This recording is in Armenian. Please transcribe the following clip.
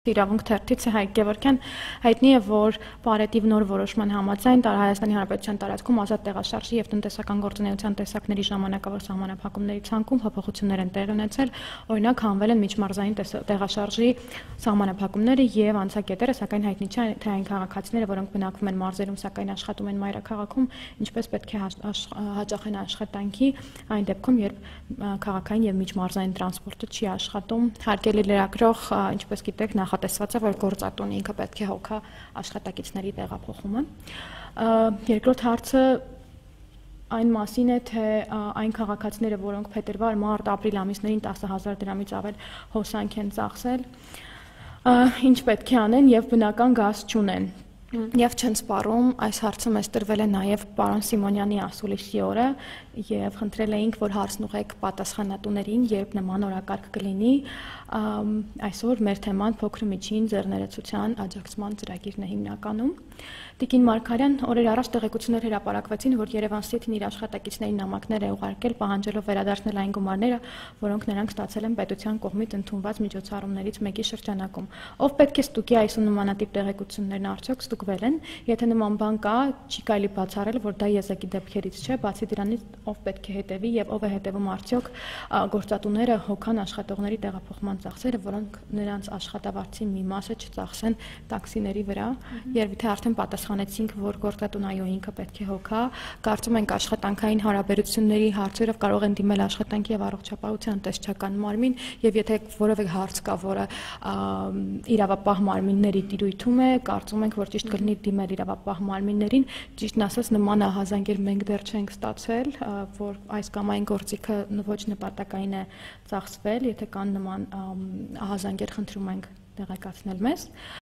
Իրավունք թերթից է Հայկ Գևորգյան հայտնի է, որ Պարետիվ նոր որոշման համաձայն Հայաստանի Հանրապետության տարածքում ազատ տեղաշարժի և տնտեսական գործունեության տեսակների ժամանակավոր սահմանափակումների ցանկում փոփոխություններ են տեղի ունեցել, օրինակ հանվել են միջմարզային տեղաշարժի սահմանափակումները և անցակետերը, սակայն հայտնի չէ, թե այն քաղաքացիները, որոնք բնակվում են մարզերում, սակայն աշխատում են մայրաքաղաքում, ինչպես պետք է հաճախեն աշխատանքի այն դեպքում, երբ քաղաքային և միջմարզային տրանսպորտը չի աշխատում։ Հարգելի լրագրող, ինչպես գիտեք, նախատեսված է, որ գործատունը ինքը պետք է հոգա աշխատակիցների տեղափոխումը։ Երկրորդ հարցը այն մասին է, թե այն քաղաքացիները, որոնք փետրվար, մարտ, ապրիլ ամիսներին 10,000 դրամից ավել հոսանք են ծախսել, ինչ պետք է անեն և բնական գազ չունեն և չեն սպառում, այս հարցը մեզ տրվել է նաև պարոն Սիմոնյանի ասուլիսի օրը և խնդրել էինք, որ հարցն ուղղեք պատասխանատուներին, երբ նման օրակարգ կլինի։ Այսօր մեր թեման փոքր ու միջին ձեռներեցության աջակցման ծրագիրն է հիմնականում։ Տիկին Մարգարյան օրեր առաջ տեղեկություններ հրապարակվեցին, որ Երևան City-ն իր աշխատակիցներին նամակներ է ուղարկել, պահանջելով վերադարձնել այն գումարները, որոնք նրանք ստացել են պետության կողմից ընդունված միջոցառումներից մեկի շրջանակում։ Ով պետք է ստուգի այս ու նմանատիպ տեղեկություններն արդյոք ստուգվել են, եթե նման բան կա, չի կարելի բացառել, որ դա եզակի դեպքերից չէ, բացի դրանից ով պետք է հետևի եւ ով է հետևում արդյոք գործատուները հոգան աշխատողների տեղափոխման ծախսերը, որոնք նրանց աշխատավարձի մի մասը չծախսեն տաքսիների վրա, երբ թե արդեն պատասխանեցինք, որ գործատուն այո ինքը պետք է հոգա, կարծում ենք աշխատանքային հարաբերությունների հարցերով կարող են դիմել աշխատանքի եւ առողջապահության տեսչական մարմին եւ եթե որևէ հարց կա, որը իրավապահ մարմինների տիրույթում է, կարծում ենք, որ ճիշտ կլինի դիմել իրավապահ մարմիններին, ճիշտն ասած նման ահազանգեր մենք դեռ չենք ստացել, որ այս կամ այն գործիքը ոչ նպատակային է ծախսվել, եթե կան նման ահազանգեր, խնդրում ենք տեղեկացնել մեզ։